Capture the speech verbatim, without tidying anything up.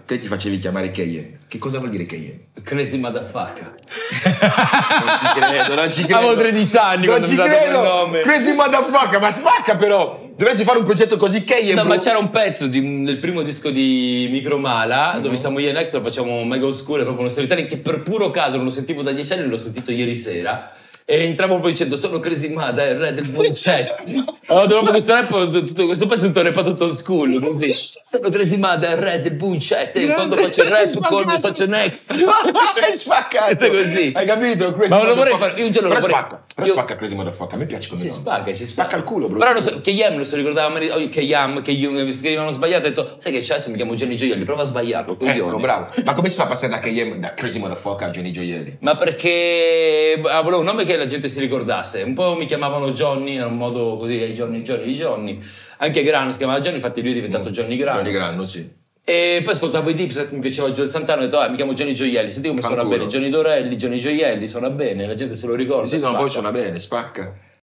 te ti facevi chiamare K M. Che cosa vuol dire K M? Crazy motherfucker. Non ci credo, non ci credo. Avevo tredici anni non quando ci mi dato quel credo. nome. Crazy motherfucker, ma spacca però. Dovresti fare un progetto così K M. No, ma c'era un pezzo di, del primo disco di Micromala, mm-hmm. dove siamo io e Next, lo facciamo mega oscuro, proprio uno storytelling che per puro caso non lo sentivo da dieci anni, l'ho sentito ieri sera. E entravo poi dicendo sono Crazy Mada, il re del buoncetto. Allora dopo questo rap, tutto, questo pezzo è tutto rappato tutto old school, così. Sono Crazy Mada, il re del buoncetto. E quando faccio il rap con mi faccio Next. Hai spaccato. Così. Hai capito? Crazy ma lo vorrei fare, io un giorno però lo vorrei... spacca, però io... spacca Crazy Motherfucker, a me piace come si nome. spacca, si spacca. Spacca il culo, bro. Però non so, che Yam non si ricordava che Yam, che Yum mi scrivevano sbagliato, ho detto, sai che c'è, se mi chiamo Johnny Gioielli, prova a sbagliarlo, coglione. Ecco, bravo. Ma come si fa a passare da K M, da Crazy Motherfucker a Johnny Gioielli? Ma perché volevo un nome che la gente si ricordasse. Un po' mi chiamavano Johnny, era un modo così, ai Johnny, Johnny, Johnny. Anche Grano si chiamava Johnny, infatti lui è diventato Johnny Grano. Johnny Grano, sì. E poi ascoltavo i Dips, mi piaceva Gioel Santana, ho detto, ah, mi chiamo Johnny Gioielli, senti come suona bene, Johnny Dorelli, Johnny Gioielli, suona bene, la gente se lo ricorda. Sì, no, poi suona bene, spacca.